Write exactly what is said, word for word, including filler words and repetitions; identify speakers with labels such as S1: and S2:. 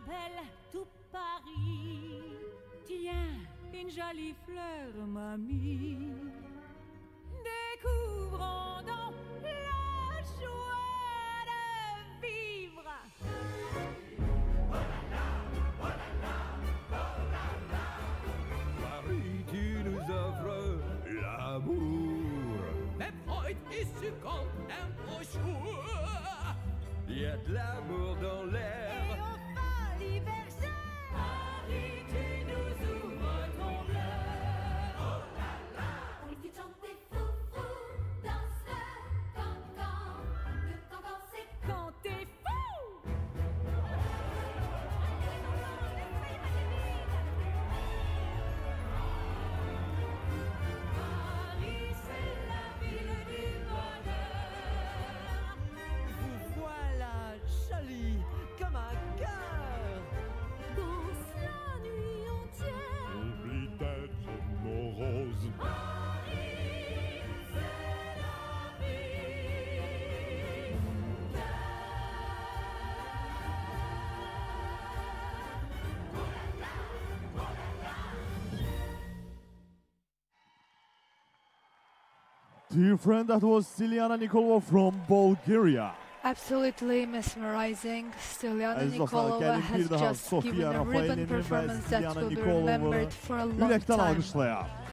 S1: belle, tout Paris. Tiens, une jolie fleur, mamie. Découvrons donc la joie de vivre.
S2: Oh là là, oh là là, oh là là. Paris, tu nous offres l'amour.
S3: Mais Freud est succombe un beau jour.
S2: Il y a de l'amour dans l'air.
S1: Et au folie bergère, Paris, tu nous ouvres ton cœur.
S2: Oh là là.
S4: Il fit chanter fou fou dans ce cancan. Le cancan c'est
S1: Quand t'es fou. Paris, c'est la ville du bonheur.
S5: Vous voilà jolie comme un cœur.
S1: Danse la nuit entière.
S2: Oublie d'être morose.
S1: Paris, c'est la vie.
S6: Dear friend, that was Stiliana Nikolova from Bulgaria.
S7: Absolutely mesmerizing. Stiliana
S6: Aziz dostlar,
S7: Nikolova
S6: gelin
S7: has
S6: bir daha
S7: just given
S6: Sofia
S7: a ribbon
S6: Rafael'in ve
S7: performance that
S6: Stiliana
S7: will be
S6: Nikolova'nı
S7: remembered for a long
S6: yürekten
S7: time.
S6: alkışlayalım.